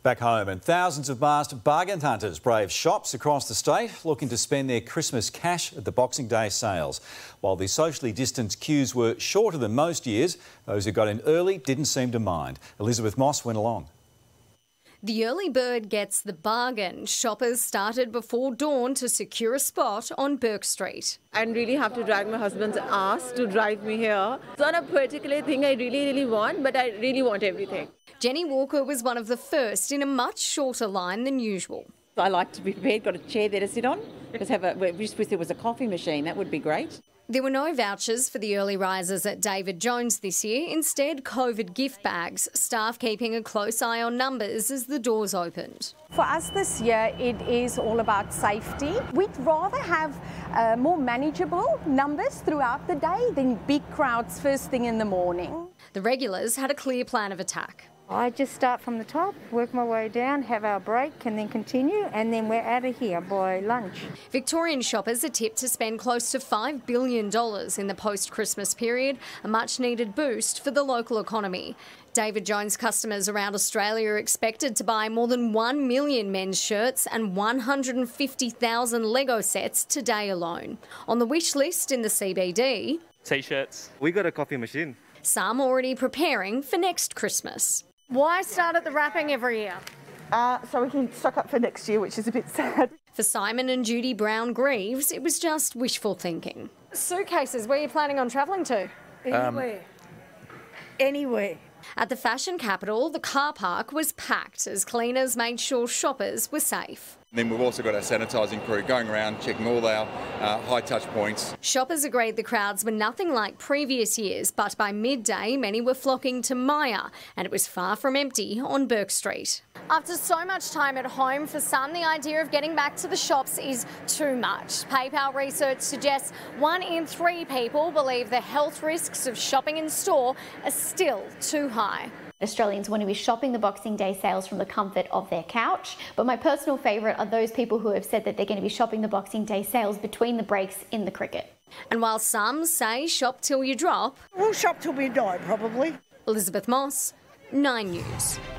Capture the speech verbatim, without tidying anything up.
Back home, and thousands of masked bargain hunters brave shops across the state looking to spend their Christmas cash at the Boxing Day sales. While the socially distanced queues were shorter than most years, those who got in early didn't seem to mind. Elizabeth Moss went along. The early bird gets the bargain. Shoppers started before dawn to secure a spot on Bourke Street. I really have to drag my husband's ass to drive me here. It's not a particular thing I really, really want, but I really want everything. Jenny Walker was one of the first in a much shorter line than usual. I like to be prepared, got a chair there to sit on. Just have a, we just wish there was a coffee machine, that would be great. There were no vouchers for the early risers at David Jones this year. Instead, COVID gift bags, staff keeping a close eye on numbers as the doors opened. For us this year, it is all about safety. We'd rather have uh, more manageable numbers throughout the day than big crowds first thing in the morning. The regulars had a clear plan of attack. I just start from the top, work my way down, have our break and then continue, and then we're out of here by lunch. Victorian shoppers are tipped to spend close to five billion dollars in the post-Christmas period, a much-needed boost for the local economy. David Jones customers around Australia are expected to buy more than one million men's shirts and one hundred fifty thousand Lego sets today alone. On the wish list in the C B D... T-shirts. We got a coffee machine. Some already preparing for next Christmas. Why start at the wrapping every year? Uh, so we can stock up for next year, which is a bit sad. For Simon and Judy Brown-Greaves, it was just wishful thinking. Suitcases, where are you planning on travelling to? Anywhere. Um, Anywhere. At the fashion capital, the car park was packed as cleaners made sure shoppers were safe. Then we've also got our sanitising crew going around checking all our uh, high touch points. Shoppers agreed the crowds were nothing like previous years, but by midday many were flocking to Myer and it was far from empty on Bourke Street. After so much time at home, for some the idea of getting back to the shops is too much. PayPal research suggests one in three people believe the health risks of shopping in store are still too high. Australians want to be shopping the Boxing Day sales from the comfort of their couch, but my personal favourite are those people who have said that they're going to be shopping the Boxing Day sales between the breaks in the cricket. And while some say shop till you drop... We'll shop till we die, probably. Elizabeth Moss, Nine News.